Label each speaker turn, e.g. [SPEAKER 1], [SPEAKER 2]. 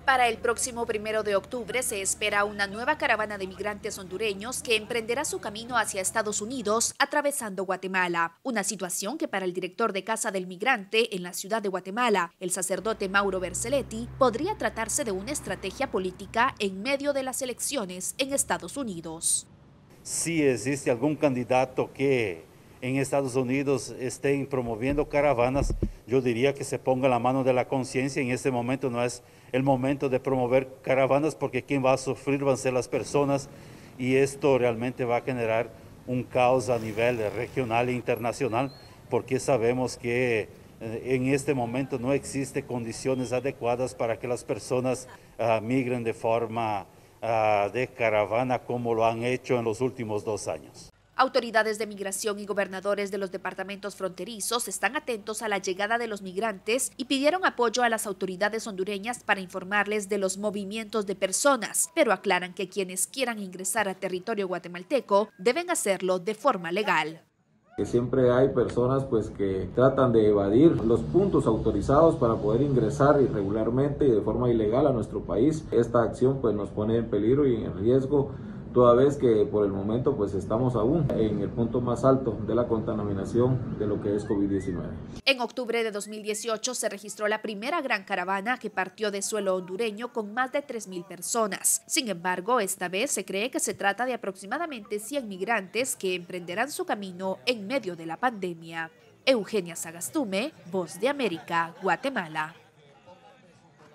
[SPEAKER 1] Para el próximo 1 de octubre se espera una nueva caravana de migrantes hondureños que emprenderá su camino hacia Estados Unidos, atravesando Guatemala. Una situación que para el director de Casa del Migrante en la ciudad de Guatemala, el sacerdote Mauro Berceletti, podría tratarse de una estrategia política en medio de las elecciones en Estados Unidos.
[SPEAKER 2] Si existe algún candidato que en Estados Unidos estén promoviendo caravanas, yo diría que se ponga la mano de la conciencia. En este momento no es el momento de promover caravanas porque quien va a sufrir van a ser las personas y esto realmente va a generar un caos a nivel regional e internacional porque sabemos que en este momento no existen condiciones adecuadas para que las personas migren de forma de caravana como lo han hecho en los últimos 2 años.
[SPEAKER 1] Autoridades de migración y gobernadores de los departamentos fronterizos están atentos a la llegada de los migrantes y pidieron apoyo a las autoridades hondureñas para informarles de los movimientos de personas, pero aclaran que quienes quieran ingresar a territorio guatemalteco deben hacerlo de forma legal.
[SPEAKER 3] Que siempre hay personas pues que tratan de evadir los puntos autorizados para poder ingresar irregularmente y de forma ilegal a nuestro país. Esta acción pues nos pone en peligro y en riesgo, toda vez que por el momento pues estamos aún en el punto más alto de la contaminación de lo que es COVID-19.
[SPEAKER 1] En octubre de 2018 se registró la primera gran caravana que partió de suelo hondureño con más de 3.000 personas. Sin embargo, esta vez se cree que se trata de aproximadamente 100 migrantes que emprenderán su camino en medio de la pandemia. Eugenia Sagastume, Voz de América, Guatemala.